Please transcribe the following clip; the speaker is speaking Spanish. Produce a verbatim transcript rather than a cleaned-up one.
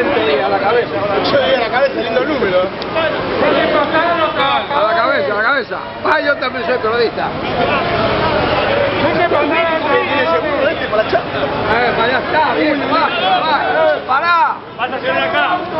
frente y a la cabeza. Yo di a la cabeza, lindo número. A la cabeza, a la cabeza. Ah, yo también soy cronista. ¿Tiene seguro este para la chapa? Eh, para allá está, bien, va, va. Pará. Vas a hacer acá.